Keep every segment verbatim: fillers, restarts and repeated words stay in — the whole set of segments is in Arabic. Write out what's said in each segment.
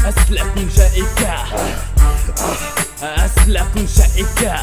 أسلك شائكة، أسلك شائكة،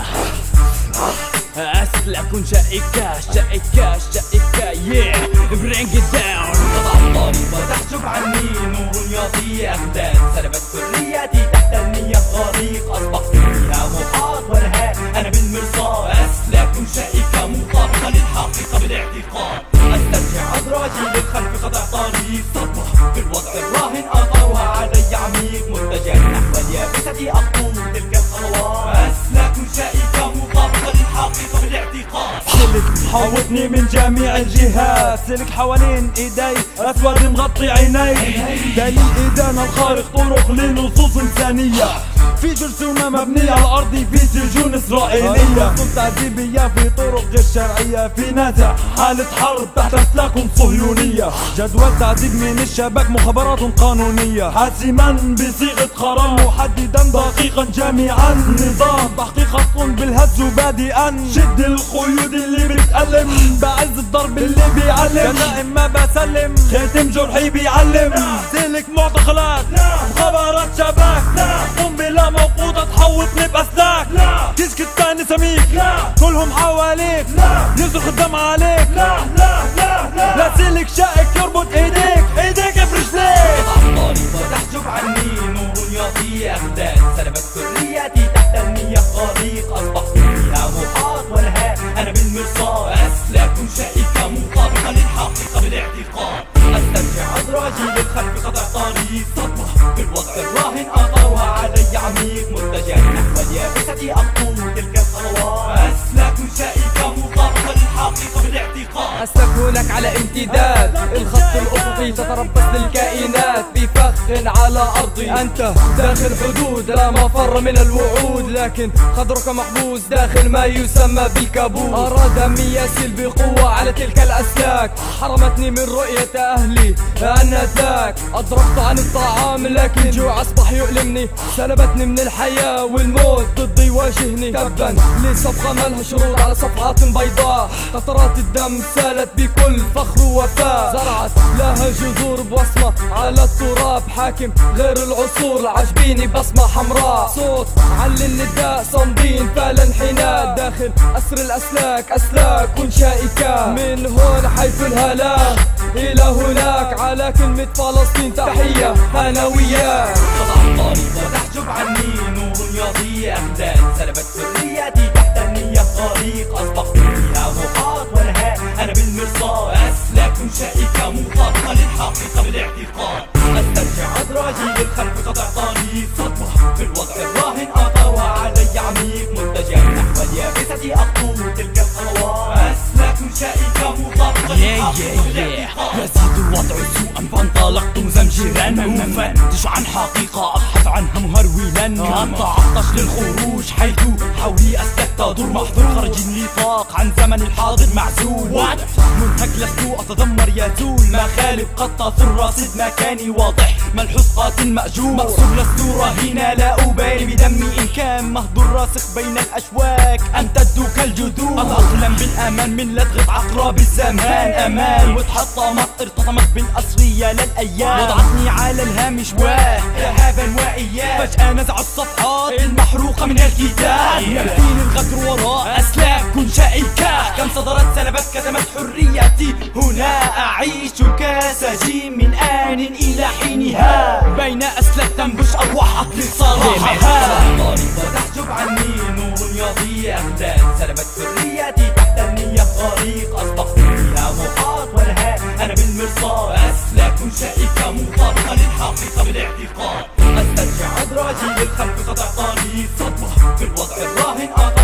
أسلك شائكة، شائكة شائكة yeah bring it down. قطع الطريق وتحجب عني نور يضيء أغداد، سلبت حريتي تحت المياه غريق، أصبحت فيها محاط والهاء أنا بالمرصاد. أسلاك شائكة مطابقة للحقيقة بالاعتقاد، أسترجع أدراجي للخلف قطع طريق، صدمة في الوضع الراهن أطروها علي عميق، متجه نحو اليابسة أخطو تلك الخطوات. أسلاك شائكة مطابقة للحقيقة بالاعتقاد. سلك حوطني من جميع الجهات، سلك حوالين ايدي اسود مغطي عيني، دليل ايدينا الخارق طرق لنصوص انسانية، في جرثومة مبنية على الأرض في سجون إسرائيلية، تعذيبية في طرق غير شرعية، في نازع حالة حرب تحت أسلاك صهيونية، جدول تعذيب من الشبك مخابرات قانونية، حاسما بصيغة قرار محددا دقيقا جامعا، نظام تحقيق خاص بالهز بادئا، شد القيود اللي بتألم بعز الضرب اللي بيعلم، دائم ما بسلم ختم جرحي بيعلم، سلك معتقلات مخابرات شباك، قنبلة موقوتة تحوطني بأسلاك، تسكت تاني سميك كلهم حواليك يصرخ الدم عليك، لا لا لا لا لا سلك شائك يربط ايديك ايديك برجليك. قطع الطريق وتحجب عني نور يضيء أغداد، سلبت حريتي تحت المياه غريق، أصبحت فيها محاط والهاء أنا بالمرصاد. أسلاك شائكة مطابقة للحقيقة بالاعتقاد، أسترجع أدراجي للخلف قطع طريق، صدمة في الوضع الراهن أطروها علي عميق، متجه نحو اليابسة أخطو تلك الخطوات. أسلاك شائكة مطابقة للحقيقة بالاعتقاد. أسلك هناك على امتداد الخط الأفقي، تتربص للكائنات في فخ على أرضي، أنت داخل حدود لا مفر من الوعود، لكن قدرك محبوس داخل ما يسمى بالكابوس. أراد أن يسيل بقوة على تلك الأسلاك، حرمتني من رؤية أهلي آنذاك، أضربت عن الطعام لكن جوع أصبح يؤلمني، سلبتني من الحياة والموت ضدي يواجهني، تبا لصفقة مالها شروط على صفحات بيضاء، قطرات الدم سالت بكل فخر ووفاء، زرعت لها جذور بوصمة على التراب، حاكم غير العصور عجبيني بصمة حمراء، صوت علي النداء صامدين فالانحناء، داخل أسر الأسلاك أسلاك شائكة، من هون حيث الهلاك إلى هناك، على كلمة فلسطين تحية ثانويات. قطع الطريق وتحجب عني نور يضيء أغداد، سلبت حريتي تحت المياه غريق، أصبحت فيها محاط والهاء أنا بالمرصاد. أسلاك شائكة مطابقة للحقيقة بالاعتقاد، أسترجع أدراجي للخلف قطع طريق، صدمة في الوضع الراهن أطروها علي عميق، متجه نحو اليابسة أخطو تلك الخطوات. أسلاك شائكة مطابقة للحقيقة بالاعتقاد. يزيد الوضع سوءا فانطلقت مزمجرا مفتش عن حقيقة أبحث عنها مهرولا، أتعطش للخروج حيث حولي أسلاك تدور، محظور خارج النطاق عن زمن الحاضر معزول، منهك لست أتذمر يزول، مخالب قد تضر رصيد مكاني واضح ملحوظ قاتل مأجور، مقصور لست رهينة لا أبالي بدمي إن كان مهدور راسخ بين الأشواك، أمتد كالجذور، أتأقلم بالأمان من لدغة عقرب الزمان، أمان وتحطمت ارتطمت بالأسرية للأيام، وضعتني على الهامش واه إرهابا وإياه، فجأة نزعوا الصفحات المحروقة من الكتاب، يكفيني الغدر وراء أسلاك شائكة، كم صدرت سلبت كتمت حريتي، هنا أعيش كسجين من آن إلى حينها، بين أسلاك تنبش أرواح عقلي صراحة. الطريق وتحجب عني نور يضيء أغداد، سلبت حريتي تحت المياه غريق، أصبحت فيها محاط والهاء أنا بالمرصاد. أسلاك شائكة مطابقة للحقيقة بالاعتقاد، أسترجع أدراجي للخلف قطع طريق، صدمة في الوضع الراهن